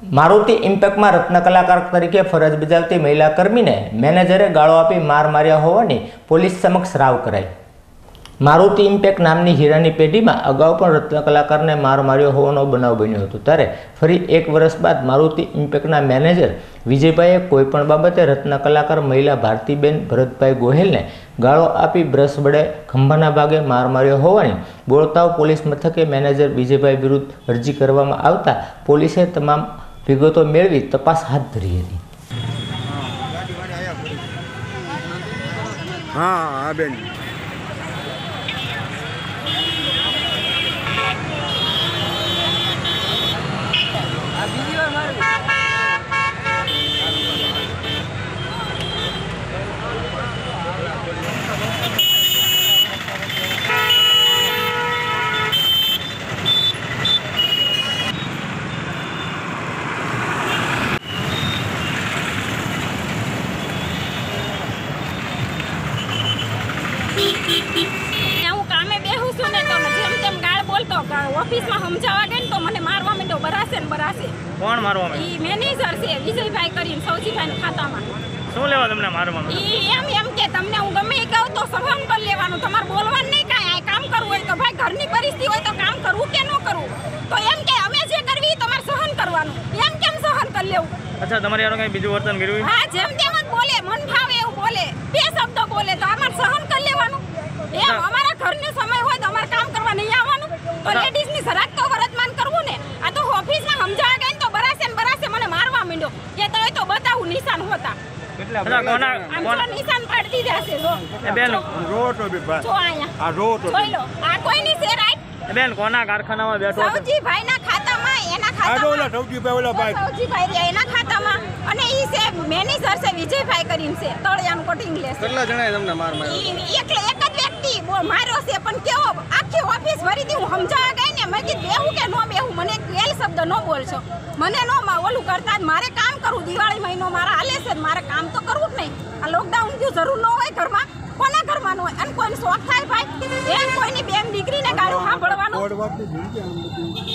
મારુતિ ઇમ્પેક્ટમાં રત્ન કલાકાર તરીકે ફરજ બજાવતી મહિલા કર્મીને મેનેજરે ગાળો આપી માર માર્યા હોવાની પોલીસ સમક્ષ રાવ કરાઈ। મારુતિ ઇમ્પેક્ટ નામની હીરાની પેઢીમાં અગાઉ પણ રત્ન કલાકારને માર માર્યો હોવાનો બનાવ બન્યો હતો। ત્યારે ફરી એક વર્ષ બાદ મારુતિ ઇમ્પેક્ટના મેનેજર વિજયભાઈએ કોઈપણ બાબતે રત્ન કલાકાર મહિલા ભારતીબેન ભરતભાઈ ગોહેલને ગાળો આપી બ્રશ વડે ખંભાના ભાગે માર માર્યો હોવાની બોળતાવ પોલીસ મથકે મેનેજર વિજયભાઈ વિરુદ્ધ અરજી કરવામાં આવતા પોલીસે તમામ વિગતો મેળવી તપાસ હાથ ધરી હતી। હા બેન ऑफिस में समझावा गए तो मने मारवा में तो बरासे न बरासे। कौन मारवा में? ई मैनेजर से विजयभाई करीन सौजीभाई ना खाता में। શું લેવા તમને મારવાનું? ई एम के તમને હું ગમે એ કહું તો સહન કરી લેવાનું, તમારે બોલવાનું નહીં કાંઈ, આ કામ કરવું હોય તો ભાઈ ઘરની પરિસ્થિતિ હોય તો કામ કરવું કે ન કરવું, તો એમ કે અમે જે કરવી તમારે સહન કરવાનું, એમ કેમ સહન કરી લેવું? અચ્છા, તમારે યાર કઈ બીજું વર્તન કર્યું? હા, જેમ તેમ જ બોલે, મન ફાવે એવું બોલે, બે શબ્દ બોલે તો અમારે સહન કરી લેવાનું। એમ અમારા ઘરનો સમય હોય તો અમારે કામ કરવા નહીં આવવાનું, તો લેડીઝ ની જરાક તો વર્તમાન કરવું ને। આ તો ઓફિસ માં સમજાવા ગઈ તો બરાસે ને બરાસે મને મારવા માંડ્યો, કે તો બતાવું નિશાન હોતા નિશાન પાડી દીધા છે। આ કોઈની છે રાઈટ? બેન કોના કારખાનામાં બેઠો છો? સૌજીભાઈ ના ખાતામાં, એના ખાતામાં સૌજીભાઈ એના ખાતામાં, અને ઈ છે મેનેજર છે વિજયભાઈ કરીને છે, તળિયાનું કટિંગ લે છે। કેટલા જણાએ તમને માર માર્યો? એક જ વ્યક્તિ માર્યો છે, પણ કેવો આખી ઓફિસ ભરી દી, હું સમજાવા ગઈ ને મેં કીધું બેહું કે ન બેહું, મને એલ શબ્દ ન બોલશો, મને નો ઓલું કરતા જ મારે કામ કરવું, દિવાળી મહિનો મારા હાલે છે, મારે કામ તો કરવું જ નહીં। આ લોકડાઉન જો જરૂર ન હોય ઘરમાં, કોના ઘરમાં ન હોય, અને કોઈને શોખ થાય ભાઈ, એમ કોઈની બેન દીકરીને ગાળું સાંભળવાનું।